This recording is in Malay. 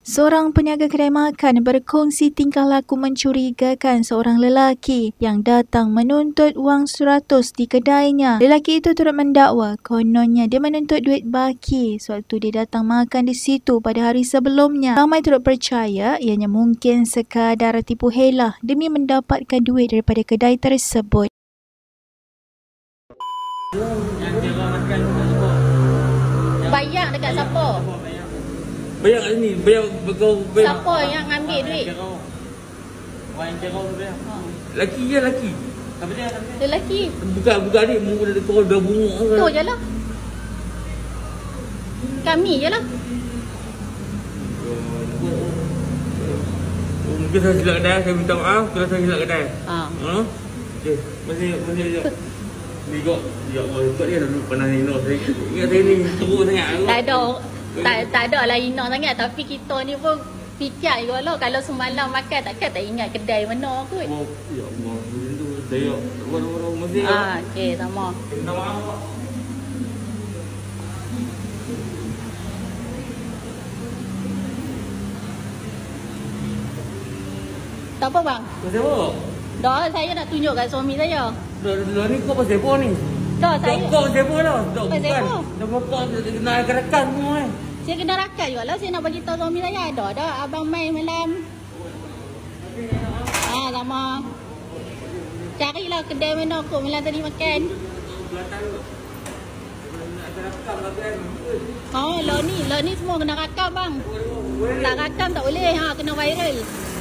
Seorang peniaga kedai makan berkongsi tingkah laku mencurigakan seorang lelaki yang datang menuntut wang 100 di kedainya. Lelaki itu turut mendakwa kononnya dia menuntut duit baki sewaktu dia datang makan di situ pada hari sebelumnya. Ramai turut percaya ianya mungkin sekadar tipu helah demi mendapatkan duit daripada kedai tersebut. Bayar dekat siapa? Bayar kat sini, bayar Siapa yang ambil duit? Orang yang kira tu bayar. Laki je laki. Siapa dia? Lelaki. Bukan ni, muka dia turun dah bunguk. Tu je lah. Kami je lah. Mungkin saya silap kedai, saya minta maaf kalau saya silap kedai. Okey, masih sekejap. Ni kok dia dulu pernah nino saya. Ingat saya ni teruk sangat. Tak ada lah ina sangat. Tapi kita ni pun fikir juga lah. Kalau semalam makan takkan tak ingat kedai mana kot. Oh, ya Allah. Itu saya orang-orang mesti. Okey, sama. Minta maaf Pak. Tak apa bang? Pasal apa? Dah saya nak tunjuk kat suami saya. Dah ni kau pasal apa ni? Dah saya. Kau pasal apa lah? Dah Pasal bukan. apa? Dah bapak kena rekan semua Saya kena rakan juga lah. Saya nak bagi tahu suami saya. Ada dah abang main malam. Sama. Carilah kedai mana kot malam tadi makan. Lah ni semua kena rakam bang. Tak rakam tak boleh. Kena viral.